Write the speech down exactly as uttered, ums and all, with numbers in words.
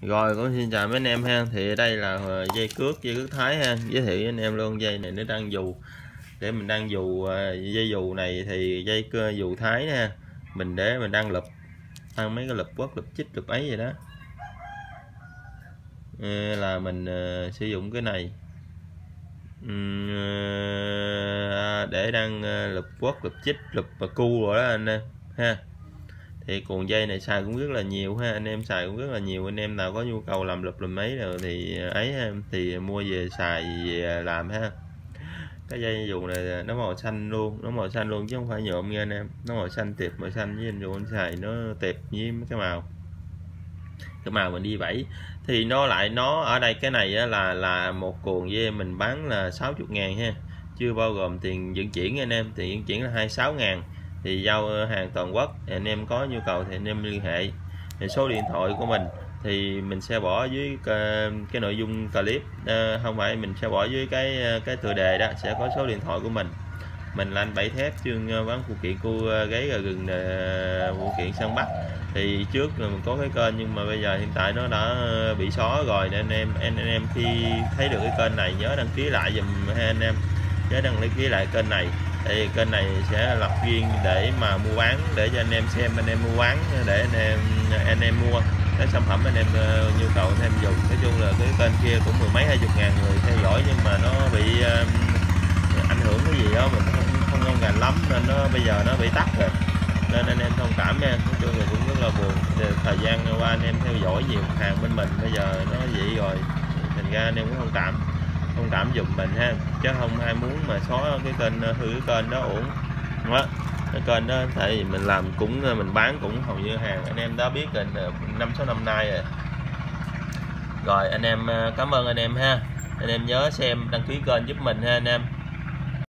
Rồi cũng xin chào mấy anh em ha. Thì đây là dây cước, dây cước Thái ha. Giới thiệu với anh em luôn, dây này nó đang dù. Để mình đang dù dây dù này thì dây cơ dù Thái ha. Mình để mình đang lụp, ăn mấy cái lụp quất, lụp chích, lụp ấy vậy đó. Là mình uh, sử dụng cái này uhm, uh, để đang uh, lụp quất, lụp chích, lụp và cu rồi đó anh em ha. Thì cuộn dây này xài cũng rất là nhiều ha, anh em xài cũng rất là nhiều. Anh em nào có nhu cầu làm lụp làm mấy rồi thì ấy ha, thì mua về xài về làm ha. Cái dây dù này nó màu xanh luôn, nó màu xanh luôn chứ không phải nhuộm nha anh em. Nó màu xanh tiệp, màu xanh với anh dù anh xài nó tiệp với mấy cái màu cái màu mình đi vẫy. Thì nó lại nó ở đây cái này á, là là một cuộn dây mình bán là sáu mươi ngàn ha, chưa bao gồm tiền vận chuyển anh em. Tiền vận chuyển là hai mươi sáu ngàn, thì giao hàng toàn quốc. Thì anh em có nhu cầu thì anh em liên hệ. Thì số điện thoại của mình thì mình sẽ bỏ dưới cái, cái nội dung clip, à, không phải, mình sẽ bỏ dưới cái cái tựa đề đó sẽ có số điện thoại của mình. Mình là anh Bảy Thép, chuyên bán phụ kiện cua gáy gà gừng, phụ kiện săn bắt. Thì trước mình có cái kênh nhưng mà bây giờ hiện tại nó đã bị xóa rồi, nên anh em anh, anh em khi thấy được cái kênh này nhớ đăng ký lại dùm ha anh em, nhớ đăng ký lại kênh này. Thì kênh này sẽ lập riêng để mà mua bán, để cho anh em xem, anh em mua bán, để anh em anh em mua cái sản phẩm anh em uh, nhu cầu anh em dùng. Nói chung là cái kênh kia cũng mười mấy hai chục ngàn người theo dõi, nhưng mà nó bị uh, ảnh hưởng cái gì đó mình không không ngon ngành lắm, nên nó bây giờ nó bị tắt rồi, nên anh em thông cảm nha. Nói chung là cũng rất là buồn. Thời gian qua anh em theo dõi nhiều hàng bên mình, bây giờ nó vậy rồi, thành ra anh em cũng thông cảm thông cảm giùm mình ha, chứ không ai muốn mà xóa cái kênh, hư cái kênh đó uổng đó. Cái kênh đó tại vì mình làm cũng mình bán cũng hầu như hàng anh em đã biết gần năm sáu năm nay rồi. Rồi anh em cảm ơn anh em ha. Anh em nhớ xem, đăng ký kênh giúp mình ha anh em.